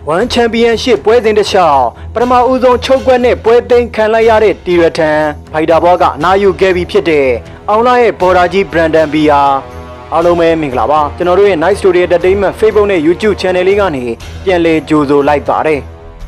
One Championship ပွဲစဉ်တစ်လျှောက်ပထမဦးဆုံးချုပ်ကွက်နဲ့ပွဲသိမ်းခံလိုက်ရတဲ့တီရထန်ဖိုက်တာဘောကနာယူခဲ့ပြီးဖြစ်တဲ့အောင်လာရဲ့ဘော်ဒါကြီး Brandon Bia အားလုံးပဲမင်္ဂလာပါကျွန်တော်တို့ရဲ့ Night Story Entertainment Facebook နဲ့ YouTube Channel လေးကနေပြန်လည်ကြိုဆိုလိုက်ပါတယ်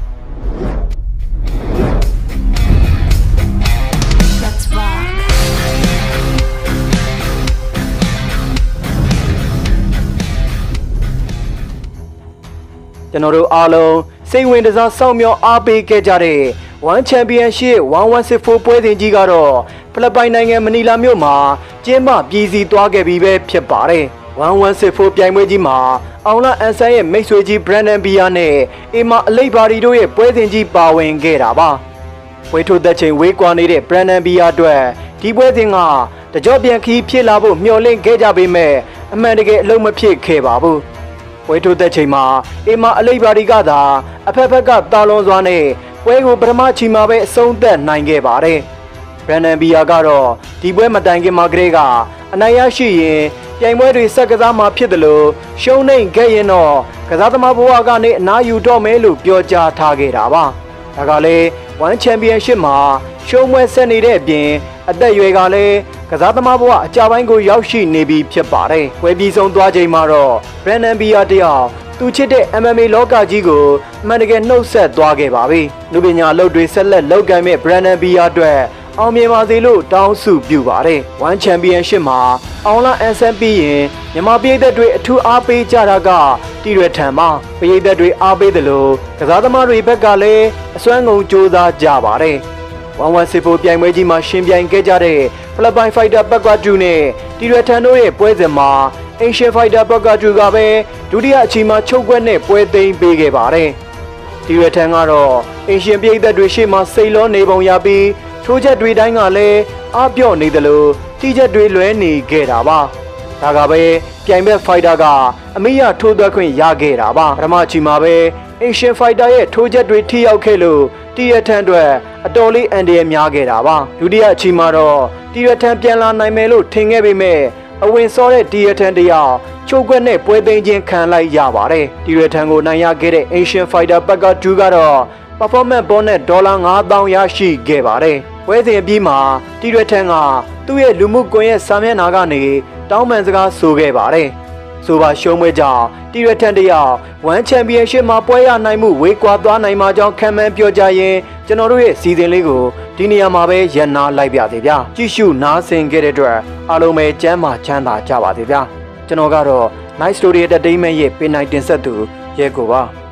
ကျွန်တော်တို့အားလုံးစိတ်ဝင်စားစောင့်မျှော်အားပေးခဲ့ကြတဲ့ One Championship 1164 ပွဲစဉ်ကြီးကတော့ဖိလစ်ပိုင်နိုင်ငံမနီလာမြို့မှာကျင်းပပြည်စည်းသွားခဲ့ပြီးပဲဖြစ်ပါတယ်1164ပြိုင်ပွဲကြီးမှာအောင်လာအန်ဆန်ရဲ့မိတ်ဆွေကြီး Brandon Bia နဲ့အေမာအလိပ်ဘာရီတို့ရဲ့ပွဲစဉ်ကြီးပါဝင်ခဲ့တာပါပွဲထိုးသက်ချိန်ဝေးကွာနေတဲ့ Brandon Bia အတွက်ဒီပွဲစဉ်ကတကြော့ပြန်ခီးဖြစ်လာဖို့မျှော်လင့်ခဲ့ကြပေမဲ့အမှန်တကယ်အလုံးမဖြစ်ခဲ့ပါဘူးပွဲထိုးသက်ချိန်မှာအေမာအလိပ်ဘာရီကသာအဖက်ဖက်ကတာလွန်စွာနဲ့ပွဲကိုပထမချီမှာပဲအဆုံးသတ်နိုင်ခဲ့ပါတယ်။ Brandon Bia ကတော့ဒီပွဲမတိုင်ခင်မှာကလေးကအနိုင်ရရှိရင်ပြိုင်ပွဲတွေဆက်ကစားမှာဖြစ်တယ်လို့ရှုံးနိမ့်ခဲ့ရင်တော့ကစားသမားဘဝကနေအနားယူတော့မယ်လို့ပြောကြားထားခဲ့တာပါ။ဒါကလည်း One Championship မှာရှုံးပွဲဆက်နေတဲ့အပြင်အသက်အရွယ်ကလည်းကစားသမားဘဝအကြပိုင်းကိုရောက်ရှိနေပြီဖြစ်ပါတယ်။ပွဲပြီးဆုံးသွားချိန်မှာတော့ Brandon Bia တယောက်သူချစ်တဲ့ MMA လောကကြီးကိုအမှန်တကယ်နှုတ်ဆက်သွားခဲ့ပါပြီ။လူပညာအလုပ်တွေဆက်လက်လုပ်ကိုင်မဲ့ Brandon Bia အတွက်အောင်မြင်ပါစေလို့တောင်းဆုပြုပါတယ်။ One Championship မှာအောင်လာအန်ဆန်ပြီးရင်မြန်မာပြည်သက်တွေအထူးအားပေးကြတာကတီရထန်မှာပြည်သက်တွေအားပေးတယ်လို့ကစားသမားတွေဘက်ကလည်းအစွမ်းကုန်ကြိုးစားကြပါတယ်။1164ပြိုင်ပွဲကြီးမှာရှင်ပြိုင်ခဲ့ကြတဲ့ဖိလစ်ပိုင်ဖိုက်တာဘက်ကတူနဲ့တီရထန်တို့ရဲ့ပွဲစဉ်မှာAsian Fighter ဘက်ကတူကပဲဒုတိယအချီမှာချုပ်ကွက်နဲ့ပွဲသိမ်းပေးခဲ့ပါတယ်။တီရထန်ကတော့Asianပြည်သက်တွေရှေ့မှာစိတ်လောနေပုံရပြီးထိုးချက်တွေတိုင်းကလည်းအားပြော့နေတယ်လို့တီချက်တွေလွဲနေခဲ့တာပါ။ဒါကပဲပြိုင်ဘက်ဖိုက်တာကအမိရထိုးသွက်ခွင့်ရခဲ့တာပါ။ပထမအချီမှာပဲAsian Fighter ရဲ့ထိုးချက်တွေထိရောက်ခဲ့လို့တီရထန်အတွက်အတော်လေးအန်တရာယ်များခဲ့တာပါ။ဒုတိယအချီမှာတော့တီရထန်ပြန်လာနိုင်မယ်လို့ထင်ခဲ့ပေမဲ့အဝင်စောတဲ့တီရထန်တယောက်ချုပ်ကွက်နဲ့ပွဲသိမ်းခြင်းခံလိုက်ရပါတယ်။တီရထန်ကိုနိုင်ရခဲ့တဲ့ Asian Fighter ဘက်က2ကတော့ performance bonus ဒေါ်လာ 5000 ရရှိခဲ့ပါတယ်။ပွဲစဉ်အပြီးမှာတီရထန်ကသူ့ရဲ့လူမှုကွန်ရက်စာမျက်နှာကနေတောင်းပန်စကားဆိုခဲ့ပါတယ်။ဆိုပါရှုံးပွဲကြောင့်တီရထန်တယောက် One Championship မှာပွဲရနိုင်မှုဝေးကွာသွားနိုင်မှာကြောင်းခံမှန်းပြောကြားရင်းကျွန်တော်တို့ရဲ့စီစဉ်လေးကိုဒီနေရာမှာပဲရပ်နားလိုက်ပါသေးဗျာကြည့်ရှုနားဆင်ခဲ့တဲ့အတွက်အားလုံးပဲကျမ်းမာချမ်းသာကြပါသေးဗျာကျွန်တော်ကတော့ Night Story Entertainment ရဲ့ပင်နိုင်တင်ဆက်သူရဲကိုပါ